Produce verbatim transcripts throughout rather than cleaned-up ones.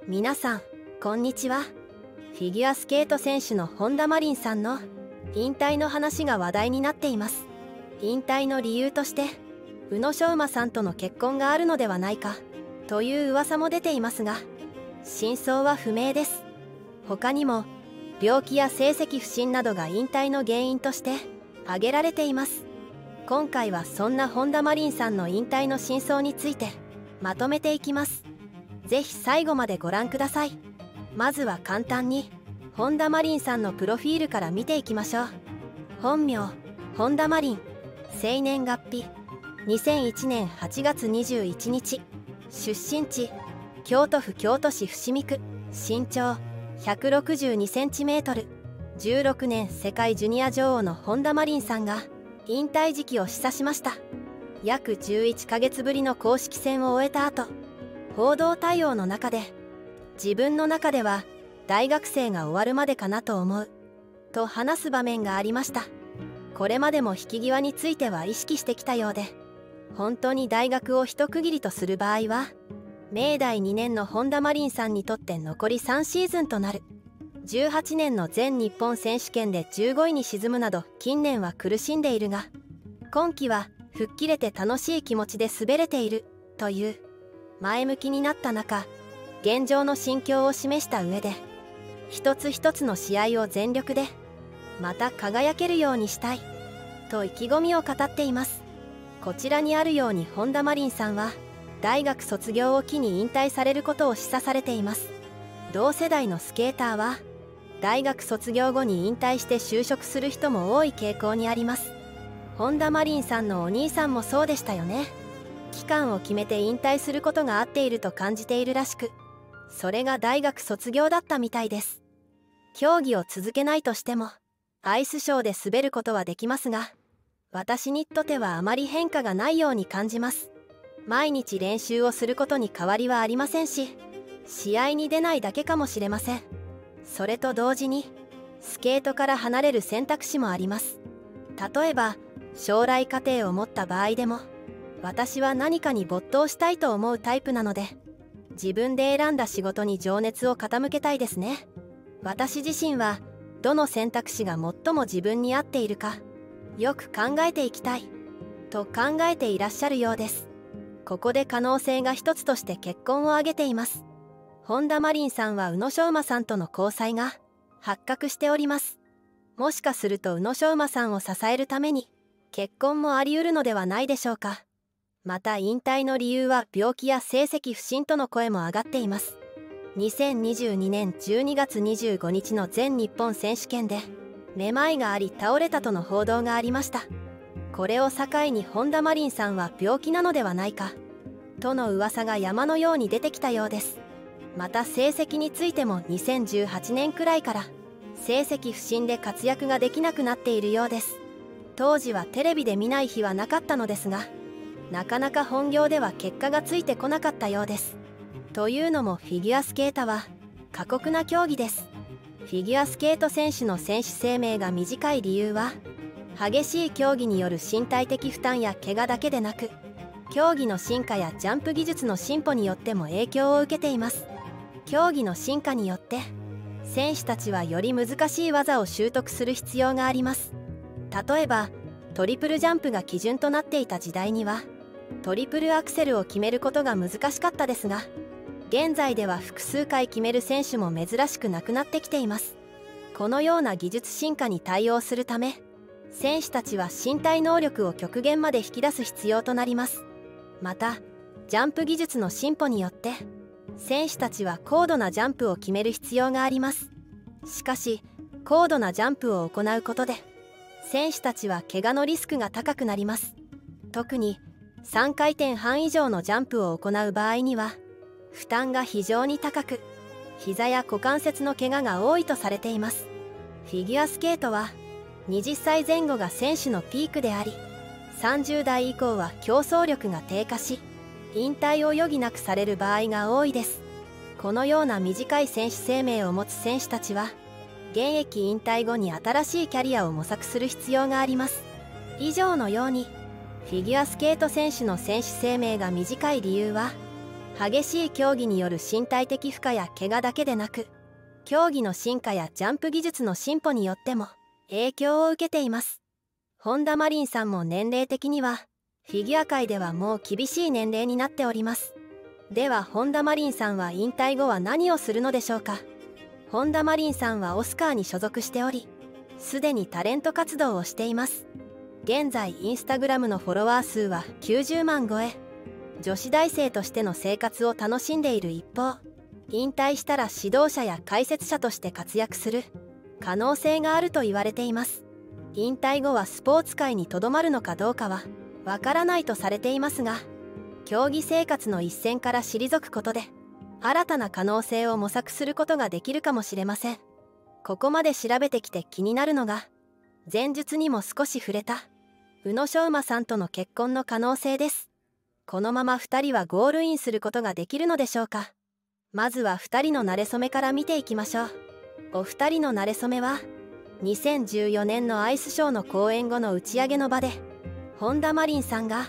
皆さんこんにちは。フィギュアスケート選手の本田真凜さんの引退の話が話題になっています。引退の理由として宇野昌磨さんとの結婚があるのではないかという噂も出ていますが、真相は不明です。他にも病気や成績不振などが引退の原因として挙げられています。今回はそんな本田真凜さんの引退の真相についてまとめていきます。ぜひ最後までご覧ください。まずは簡単に本田真凜さんのプロフィールから見ていきましょう。本名本田真凜、生年月日にせんいちねんはちがつにじゅういちにち、出身地京都府京都市伏見区、身長ひゃくろくじゅうにセンチメートル、じゅうろくねん世界ジュニア女王の本田真凜さんが引退時期を示唆しました。約じゅういっかげつぶりの公式戦を終えた後、報道対応の中で自分の中では大学生が終わるまでかなと思うと話す場面がありました。これまでも引き際については意識してきたようで、本当に大学を一区切りとする場合は明大にねんの本田真凜さんにとって残りさんシーズンとなる。じゅうはちねんの全日本選手権でじゅうごいに沈むなど近年は苦しんでいるが、今季は吹っ切れて楽しい気持ちで滑れているという前向きになった中、現状の心境を示した上で一つ一つの試合を全力でまた輝けるようにしたいと意気込みを語っています。こちらにあるように本田真凜さんは大学卒業を機に引退されることを示唆されています。同世代のスケーターは大学卒業後に引退して就職する人も多い傾向にあります。本田真凜さんのお兄さんもそうでしたよね。期間を決めて引退することが合っていると感じているらしく、それが大学卒業だったみたいです。競技を続けないとしてもアイスショーで滑ることはできますが、私にとってはあまり変化がないように感じます。毎日練習をすることに変わりはありませんし、試合に出ないだけかもしれません。それと同時にスケートから離れる選択肢もあります。例えば将来家庭を持った場合でも、私は何かに没頭したいと思うタイプなので、自分で選んだ仕事に情熱を傾けたいですね。私自身はどの選択肢が最も自分に合っているかよく考えていきたいと考えていらっしゃるようです。ここで可能性が一つとして結婚を挙げています。本田真凜さんは宇野昌磨さんとの交際が発覚しております。もしかすると宇野昌磨さんを支えるために結婚もあり得るのではないでしょうか。また引退の理由は病気や成績不振との声も上がっています。にせんにじゅうにねんじゅうにがつにじゅうごにちの全日本選手権でめまいがあり倒れたとの報道がありました。これを境に本田真凜さんは病気なのではないかとの噂が山のように出てきたようです。また成績についてもにせんじゅうはちねんくらいから成績不振で活躍ができなくなっているようです。当時はテレビで見ない日はなかったのですが、なかなか本業では結果がついてこなかったようです。というのもフィギュアスケートは過酷な競技です。フィギュアスケート選手の選手生命が短い理由は、激しい競技による身体的負担や怪我だけでなく、競技の進化やジャンプ技術の進歩によっても影響を受けています。競技の進化によって選手たちはより難しい技を習得する必要があります。例えばトリプルジャンプが基準となっていた時代にはトリプルアクセルを決めることが難しかったですが、現在では複数回決める選手も珍しくなくなってきています。このような技術進化に対応するため、選手たちは身体能力を極限まで引き出す必要となります。またジャンプ技術の進歩によって選手たちは高度なジャンプを決める必要があります。しかし高度なジャンプを行うことで選手たちは怪我のリスクが高くなります。特にさんかいてんはん以上のジャンプを行う場合には負担が非常に高く、膝や股関節の怪我が多いとされています。フィギュアスケートははたちぜん後が選手のピークであり、さんじゅうだい以降は競争力が低下し引退を余儀なくされる場合が多いです。このような短い選手生命を持つ選手たちは現役引退後に新しいキャリアを模索する必要があります。以上のようにフィギュアスケート選手の選手生命が短い理由は激しい競技による身体的負荷や怪我だけでなく、競技の進化やジャンプ技術の進歩によっても影響を受けています。本田真凜さんも年齢的にはフィギュア界ではもう厳しい年齢になっております。では本田真凜さんは引退後は何をするのでしょうか。本田真凜さんはオスカーに所属しており、すでにタレント活動をしています。現在インスタグラムのフォロワー数はきゅうじゅうまん超え。女子大生としての生活を楽しんでいる一方、引退したら指導者や解説者として活躍する可能性があると言われています。引退後はスポーツ界にとどまるのかどうかはわからないとされていますが、競技生活の一線から退くことで新たな可能性を模索することができるかもしれません。ここまで調べてきて気になるのが、前述にも少し触れた宇野昌磨さんとの結婚の可能性です。このままふたりはゴールインすることができるのでしょうか。まずはふたりの馴れ初めから見ていきましょう。お二人の馴れ初めはにせんじゅうよねんのアイスショーの公演後の打ち上げの場で、本田真凜さんが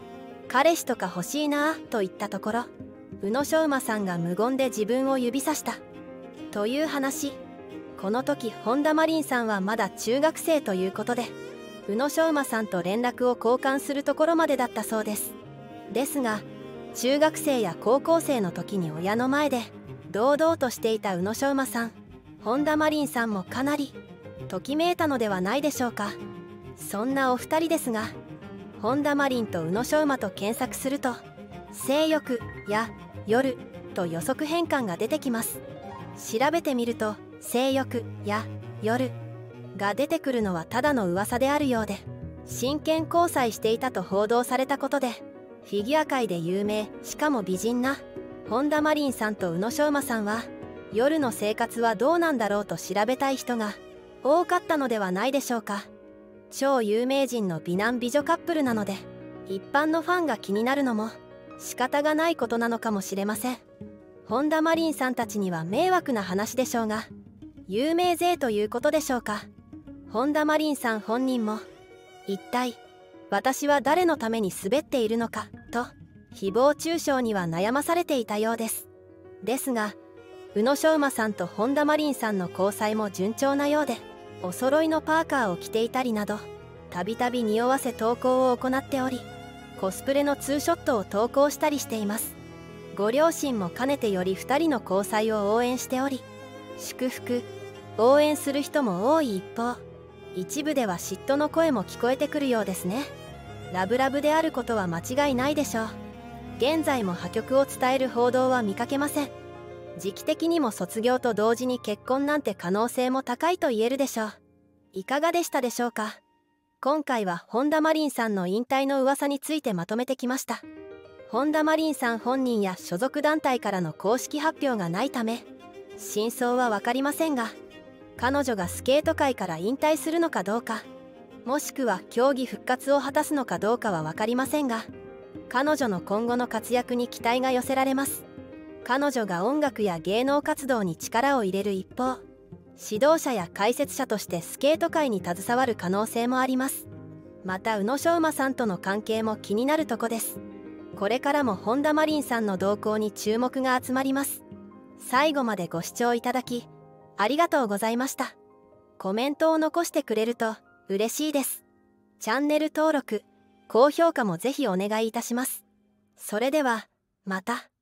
「彼氏とか欲しいな」と言ったところ、宇野昌磨さんが無言で自分を指さしたという話。この時本田真凜さんはまだ中学生ということで、宇野昌磨さんと連絡を交換するところまでだったそうです。ですが中学生や高校生の時に親の前で堂々としていた宇野昌磨さん、本田真凜さんもかなりときめいたのではないでしょうか。そんなお二人ですが、本田真凜と宇野昌磨と検索すると性欲や夜と予測変換が出てきます。調べてみると性欲や夜が出てくるのはただの噂であるようで、真剣交際していたと報道されたことで、フィギュア界で有名しかも美人な本田真凜さんと宇野昌磨さんは夜の生活はどうなんだろうと調べたい人が多かったのではないでしょうか。超有名人の美男美女カップルなので、一般のファンが気になるのも仕方がないことなのかもしれません。本田真凜さんたちには迷惑な話でしょうが、有名税ということでしょうか。本田真凜さん本人も一体私は誰のために滑っているのかと誹謗中傷には悩まされていたようです。ですが宇野昌磨さんと本田真凜さんの交際も順調なようで、お揃いのパーカーを着ていたりなど、たびたび匂わせ投稿を行っており、コスプレのツーショットを投稿したりしています。ご両親も兼ねてよりふたりの交際を応援しており、祝福応援する人も多い一方、一部では嫉妬の声も聞こえてくるようですね。ラブラブであることは間違いないでしょう。現在も破局を伝える報道は見かけません。時期的にも卒業と同時に結婚なんて可能性も高いと言えるでしょう。いかがでしたでしょうか。今回は本田真凜さんの引退の噂についてまとめてきました。本田真凜さん本人や所属団体からの公式発表がないため真相は分かりませんが、彼女がスケート界から引退するのかどうか、もしくは競技復活を果たすのかどうかは分かりませんが、彼女の今後の活躍に期待が寄せられます。彼女が音楽や芸能活動に力を入れる一方、指導者や解説者としてスケート界に携わる可能性もあります。また宇野昌磨さんとの関係も気になるとこです。これからも本田真凜さんの動向に注目が集まります。最後までご視聴いただきありがとうございました。コメントを残してくれると嬉しいです。チャンネル登録、高評価もぜひお願いいたします。それではまた。